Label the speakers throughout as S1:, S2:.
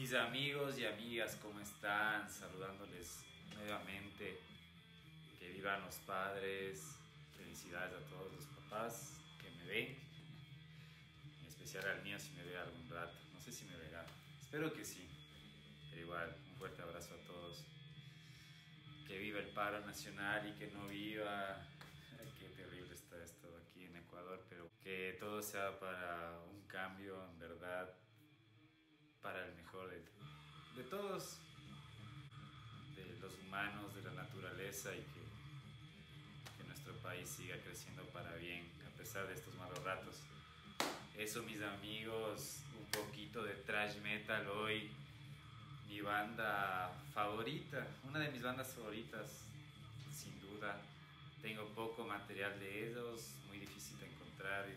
S1: Mis amigos y amigas, ¿cómo están? Saludándoles nuevamente. Que vivan los padres. Felicidades a todos los papás que me ven. En especial al mío si me ve algún rato. No sé si me verá. Espero que sí. Pero igual, un fuerte abrazo a todos. Que viva el paro nacional y que no viva... Qué terrible está esto aquí en Ecuador, pero que todo sea para un cambio, en verdad, para el mejor de todos, de los humanos, de la naturaleza y que nuestro país siga creciendo para bien, a pesar de estos malos ratos. Eso, mis amigos, un poquito de thrash metal hoy, mi banda favorita, una de mis bandas favoritas, sin duda. Tengo poco material de ellos, muy difícil de encontrar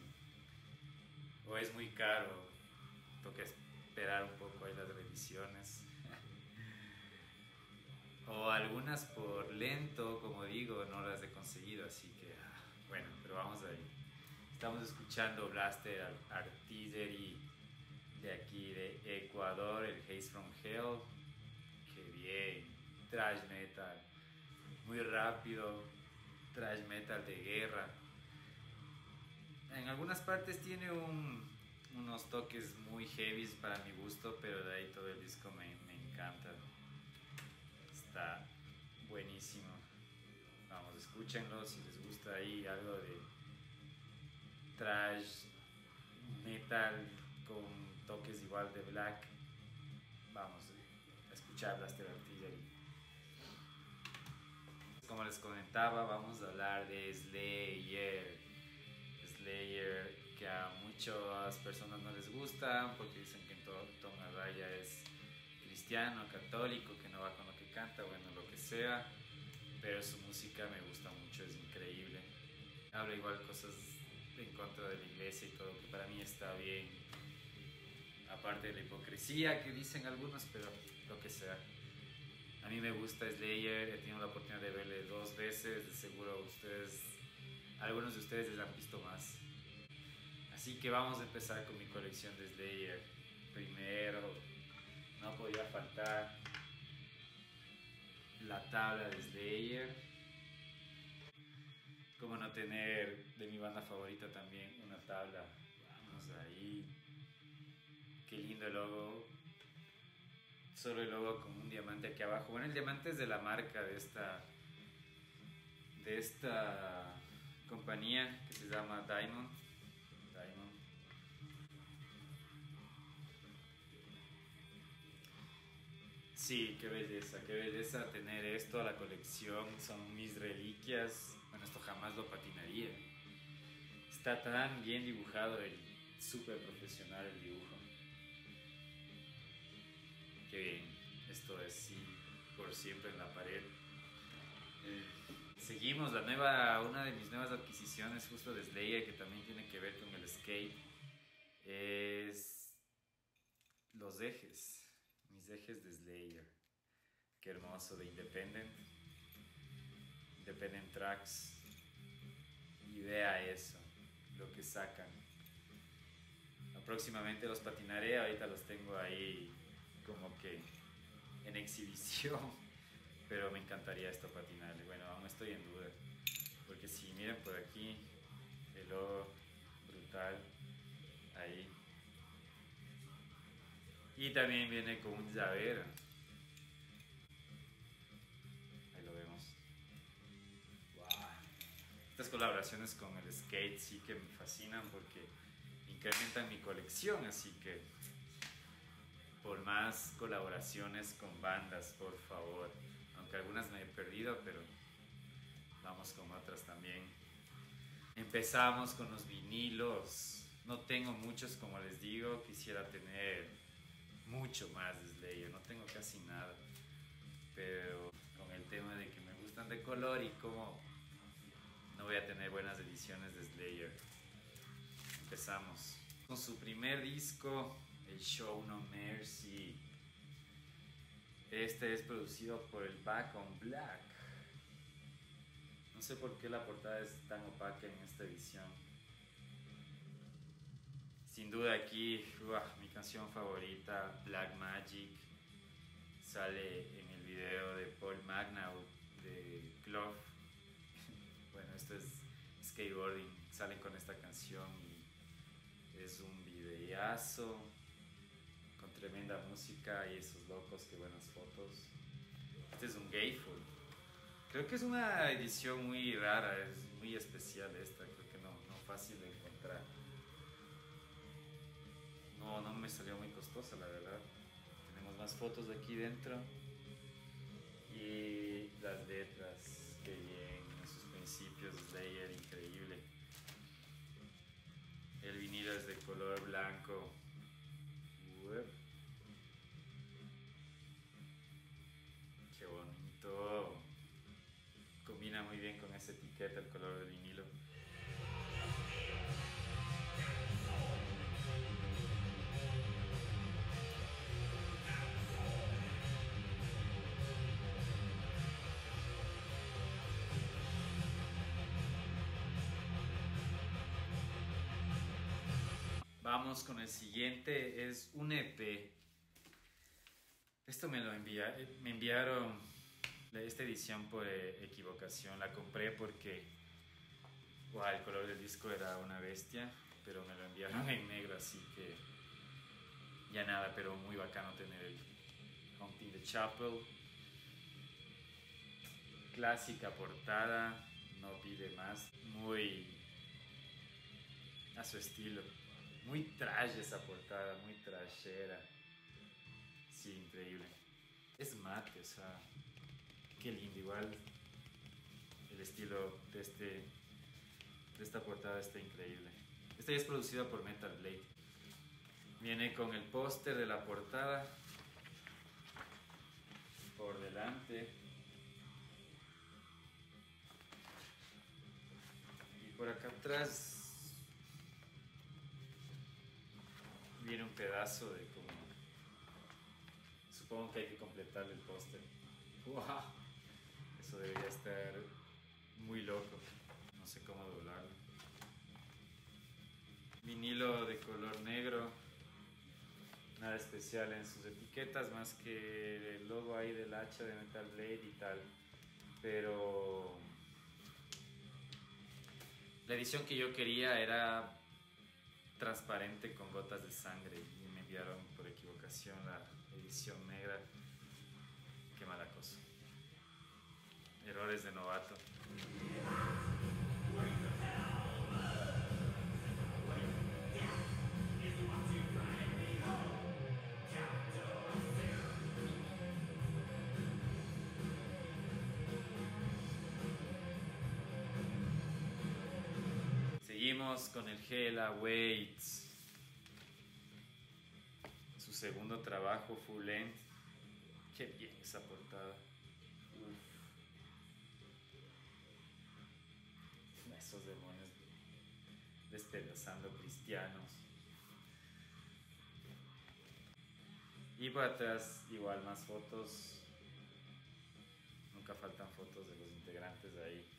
S1: o es muy caro, toca esperar un poco ahí las revisiones. O algunas por lento, como digo, no las he conseguido, así que bueno, pero vamos ahí. Estamos escuchando Blaster Artillery de aquí de Ecuador, el Haze from Hell. Qué bien, thrash metal, muy rápido. Thrash metal de guerra. En algunas partes tiene unos toques muy heavies para mi gusto, pero de ahí todo el disco me encanta. Está buenísimo. Vamos, escúchenlo si les gusta ahí algo de thrash metal con toques igual de black. Vamos a escuchar Blaster Artillery. Como les comentaba, vamos a hablar de Slayer. Slayer, que a muchas personas no les gusta porque dicen que Tom Araya es cristiano, católico, que no va con lo que canta, bueno, lo que sea. Pero su música me gusta mucho, es increíble. Habla igual cosas en contra de la iglesia y todo, que para mí está bien. Aparte de la hipocresía que dicen algunos, pero lo que sea. A mí me gusta Slayer, he tenido la oportunidad de verle 2 veces, de seguro algunos de ustedes les han visto más. Así que vamos a empezar con mi colección de Slayer. Primero, no podía faltar la tabla de Slayer. Como no tener de mi banda favorita también una tabla. Vamos ahí. Qué lindo el logo. Solo el logo con un diamante aquí abajo. Bueno, el diamante es de la marca de esta compañía que se llama Diamond. Sí, qué belleza tener esto a la colección. Son mis reliquias. Bueno, esto jamás lo patinaría. Está tan bien dibujado, súper profesional el dibujo. Qué bien, esto es sí, por siempre en la pared. Seguimos, una de mis nuevas adquisiciones justo de Slayer, que también tiene que ver con el skate, es los ejes, mis ejes de Slayer. Qué hermoso, de Independent Tracks. Y vea eso, lo que sacan. Próximamente los patinaré, ahorita los tengo ahí como que en exhibición, pero me encantaría esto patinarle. Bueno, aún estoy en duda, porque si miren por aquí el logo brutal ahí, y también viene con un llavero, ahí lo vemos. Wow. Estas colaboraciones con el skate sí que me fascinan porque incrementan mi colección, así que por más colaboraciones con bandas, por favor. Aunque algunas me he perdido, pero vamos con otras también. Empezamos con los vinilos. No tengo muchos, como les digo. Quisiera tener mucho más de Slayer. No tengo casi nada. Pero con el tema de que me gustan de color y como no voy a tener buenas ediciones de Slayer. Empezamos con su primer disco, el Show No Mercy. Este es producido por el Back on Black. No sé por qué la portada es tan opaca en esta edición. Sin Sin duda aquí, mi canción favorita, Black Magic, sale en el video de Paul Magnaud de Clove. Bueno, esto es skateboarding, salen con esta canción y es un videazo con tremenda música y esos locos, qué buenas fotos. Este es un Gayful. Creo que es una edición muy rara, es muy especial esta, creo que no fácil de encontrar. No me salió muy costosa, la verdad. Tenemos más fotos de aquí dentro y las letras, que bien, en sus principios, Slayer, increíble. El vinilo es de color blanco. Qué bonito. Combina muy bien con esa etiqueta el color del vinilo. Vamos con el siguiente, es un EP. Esto me enviaron esta edición por equivocación. La compré porque el color del disco era una bestia, pero me lo enviaron en negro, así que ya nada, pero muy bacano tener el Haunting the Chapel. Clásica portada, no pide más, muy a su estilo. Muy trash esa portada, muy trashera. Sí, increíble. Es mate, o sea, qué lindo. Igual el estilo de esta portada está increíble. Esta ya es producida por Metal Blade. Viene con el póster de la portada por delante. Y por acá atrás viene un pedazo de como... Supongo que hay que completarle el póster. ¡Wow! Eso debería estar muy loco. No sé cómo doblarlo. Vinilo de color negro. Nada especial en sus etiquetas, más que el logo ahí del hacha de Metal Blade y tal. Pero... la edición que yo quería era transparente con gotas de sangre y me enviaron por equivocación la edición negra. Qué mala cosa. Errores de novato. Seguimos con el Hella Waits. Su segundo trabajo full length. Qué bien esa portada. Esos demonios despedazando cristianos. Y por atrás igual más fotos. Nunca faltan fotos de los integrantes de ahí.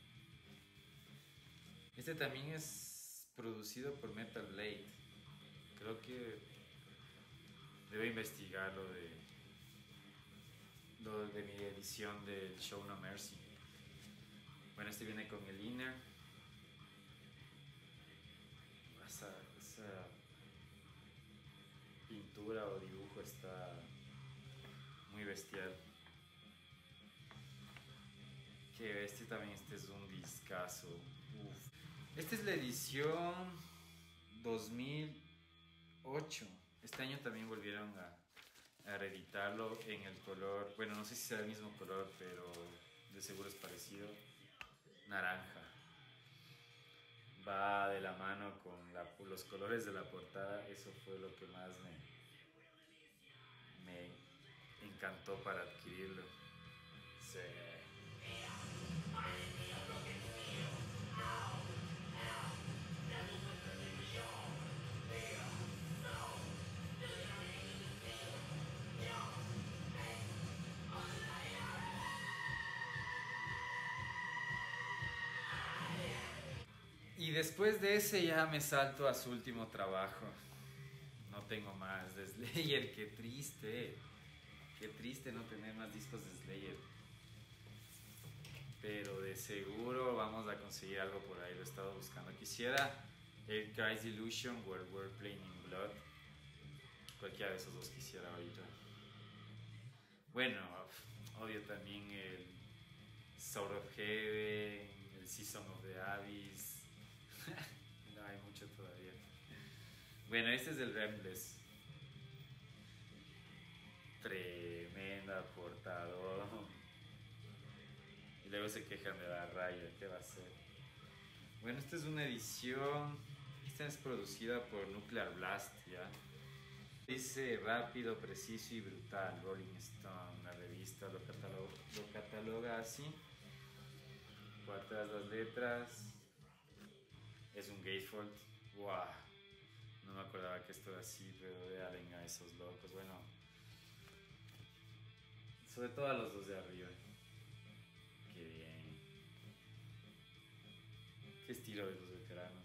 S1: Este también es producido por Metal Blade. Creo que debo investigar lo de mi edición del Show No Mercy. Bueno, este viene con el inner. Esa pintura o dibujo está muy bestial. Qué bestia también, este es un discazo. Esta es la edición 2008. Este año también volvieron a reeditarlo en el color, bueno, no sé si será el mismo color, pero de seguro es parecido, naranja. Va de la mano con los colores de la portada. Eso fue lo que más me encantó para adquirirlo. Sí. Y después de ese ya me salto a su último trabajo. No tengo más de Slayer, qué triste. Qué triste no tener más discos de Slayer. Pero de seguro vamos a conseguir algo por ahí, lo he estado buscando. Quisiera el Christ Illusion, Where We're Playing in Blood. Cualquiera de esos dos quisiera ahorita. Bueno, obvio también el Sword of Heaven, el Season of the Abyss. No hay mucho todavía. Bueno, este es el Rembless. Tremenda portada. Y luego se quejan de la raya, ¿qué va a ser? Bueno, esta es una edición. Esta es producida por Nuclear Blast, ¿ya? Dice rápido, preciso y brutal. Rolling Stone, la revista lo cataloga así. Por atrás las letras. Es un gatefold. ¡Wow! No me acordaba que esto era así, pero vean a esos locos. Bueno, sobre todo a los dos de arriba. Qué bien. Qué estilo de los veteranos.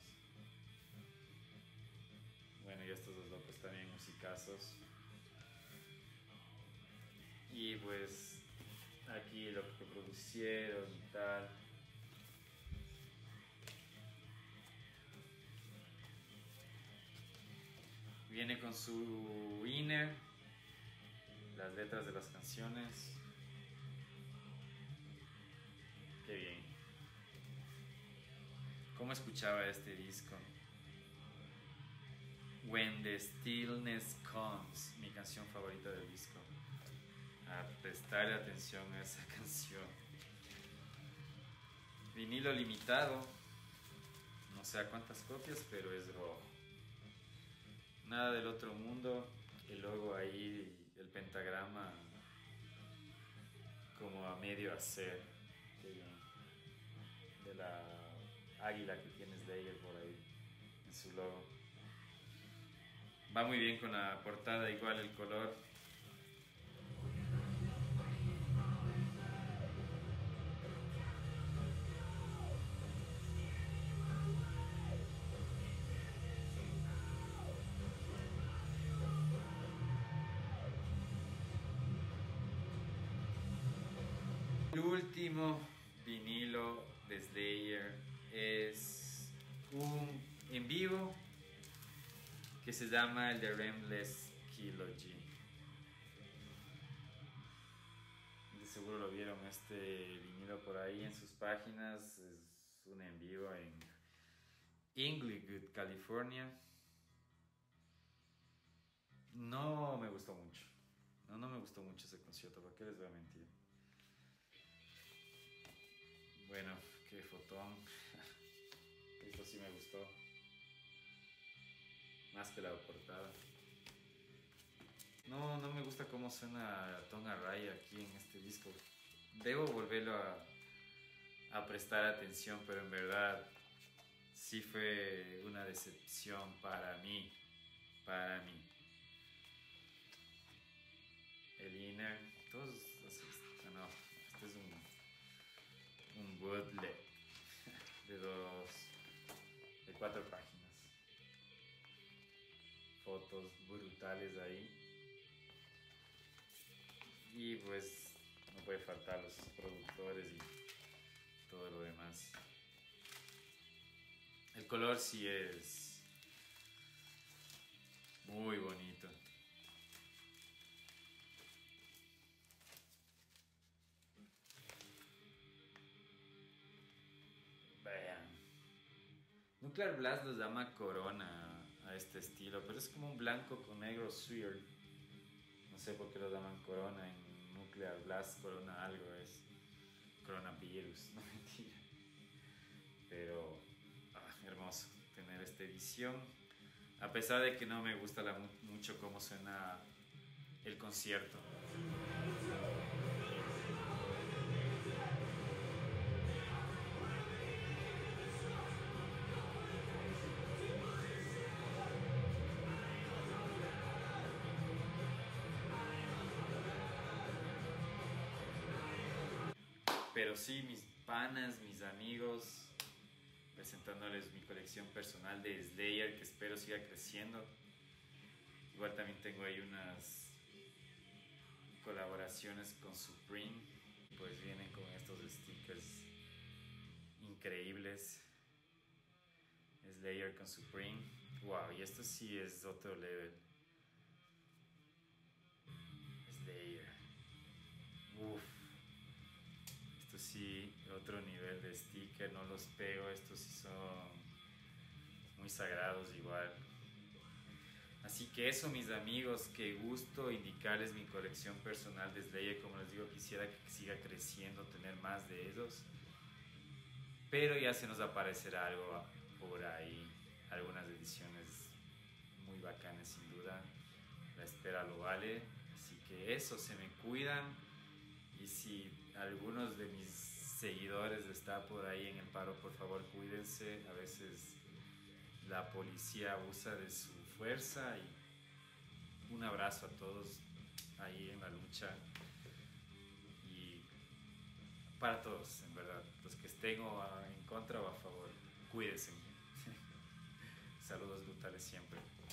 S1: Bueno, y estos dos locos también musicazos. Y pues aquí lo que producieron y tal. Viene con su inner, las letras de las canciones. Qué bien. ¿Cómo escuchaba este disco? When the Stillness Comes, mi canción favorita del disco. A prestarle atención a esa canción. Vinilo limitado, no sé a cuántas copias, pero es rojo. Nada del otro mundo, el logo ahí, el pentagrama como a medio hacer, de la águila que tiene Slayer por ahí en su logo. Va muy bien con la portada, igual el color. El último vinilo de Slayer es un en vivo que se llama el The Rembless Trilogy. De seguro lo vieron este vinilo por ahí en sus páginas. Es un en vivo en Inglewood, California. No me gustó mucho. No me gustó mucho ese concierto, ¿para qué les voy a mentir? Bueno, qué fotón. Esto sí me gustó. Más que la portada. No me gusta cómo suena Tom Araya aquí en este disco. Debo volverlo a prestar atención, pero en verdad sí fue una decepción para mí. Para mí. El inner, todos así. No, este es un bootleg de 4 páginas. Fotos brutales ahí. Y pues no puede faltar los productores y todo lo demás. El color sí es muy bonito. Vean. Nuclear Blast los llama Corona a este estilo, pero es como un blanco con negro swirl. No sé por qué lo llaman Corona en Nuclear Blast. Corona algo es. Coronavirus, no mentira. Pero hermoso tener esta edición. A pesar de que no me gusta mucho cómo suena el concierto. Pero sí, mis panas, mis amigos, presentándoles mi colección personal de Slayer que espero siga creciendo. Igual también tengo ahí unas colaboraciones con Supreme, pues vienen con estos stickers increíbles. Slayer con Supreme. Wow, y esto sí es otro level. Slayer. Uff. Esto sí, otro nivel de sticker, no los pego, estos sí son muy sagrados igual. Así que eso, mis amigos, qué gusto indicarles mi colección personal de Slayer. Como les digo, quisiera que siga creciendo, tener más de ellos. Pero ya se nos aparecerá algo por ahí, algunas ediciones muy bacanas sin duda. La espera lo vale. Así que eso, se me cuidan. Y si algunos de mis seguidores está por ahí en el paro, por favor cuídense. A veces la policía abusa de su fuerza. Y un abrazo a todos ahí en la lucha. Y para todos, en verdad, los que estén en contra o a favor, cuídense. Saludos brutales siempre.